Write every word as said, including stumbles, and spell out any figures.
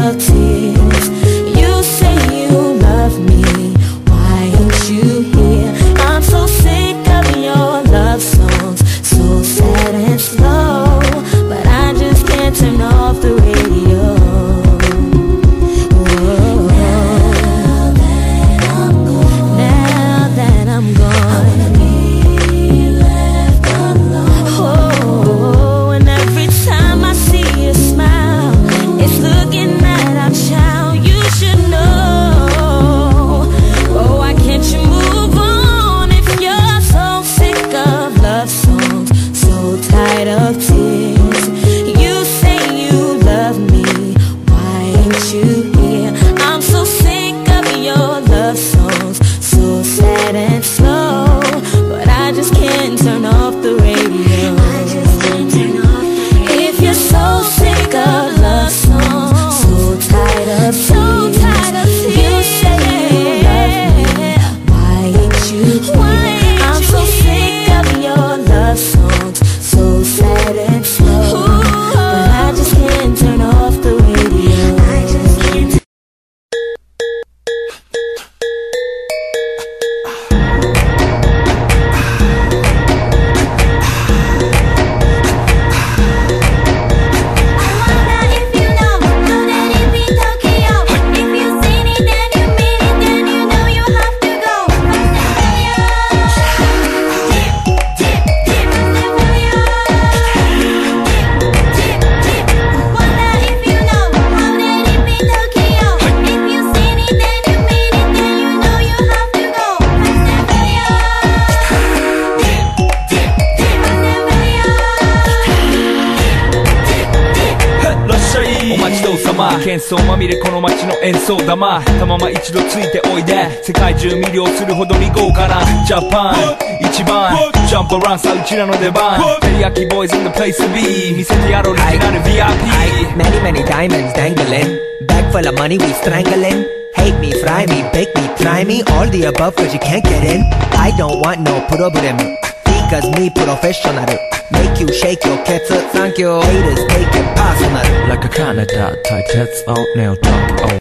of tears. You say you love me, why aren't you here? I'm so sick of your love songs, so sad and slow, but I just can't turn off the radio. 喧騒まみれこの街の演奏玉たまま一度ついておいで世界中魅了するほどに豪華なジャパン一番ジャンプアランさうちらの出番テリヤキボーイズ in the place to be 見せてやろうオリジナル ブイアイピー Many many diamonds dangling Bag full of money we strangling Hate me, fry me, bake me, try me All the above cause you can't get in I don't want no problem Because me professional Make you shake your cats up, thank you Haters take it personal Like a Canada 大鉄をネオトーク